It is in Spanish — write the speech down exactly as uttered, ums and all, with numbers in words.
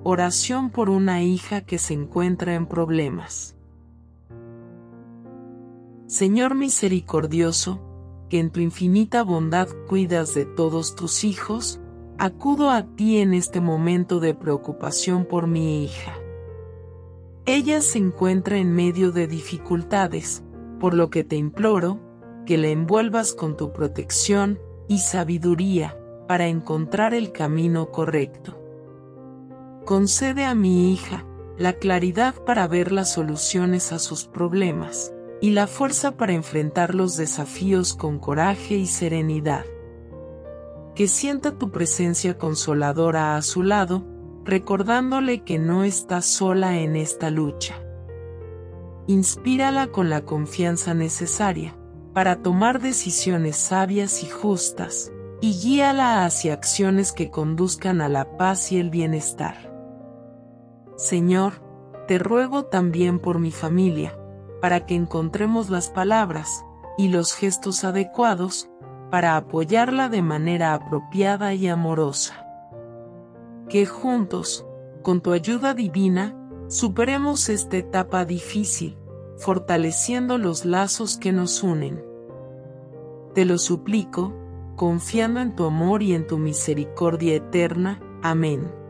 Oración por una hija que se encuentra en problemas. Señor misericordioso, que en tu infinita bondad cuidas de todos tus hijos, acudo a ti en este momento de preocupación por mi hija. Ella se encuentra en medio de dificultades, por lo que te imploro, que la envuelvas con tu protección y sabiduría, para encontrar el camino correcto. Concede a mi hija la claridad para ver las soluciones a sus problemas, y la fuerza para enfrentar los desafíos con coraje y serenidad. Que sienta tu presencia consoladora a su lado, recordándole que no está sola en esta lucha. Inspírala con la confianza necesaria para tomar decisiones sabias y justas, y guíala hacia acciones que conduzcan a la paz y el bienestar. Señor, te ruego también por mi familia, para que encontremos las palabras y los gestos adecuados para apoyarla de manera apropiada y amorosa. Que juntos, con tu ayuda divina, superemos esta etapa difícil, fortaleciendo los lazos que nos unen. Te lo suplico, confiando en tu amor y en tu misericordia eterna. Amén.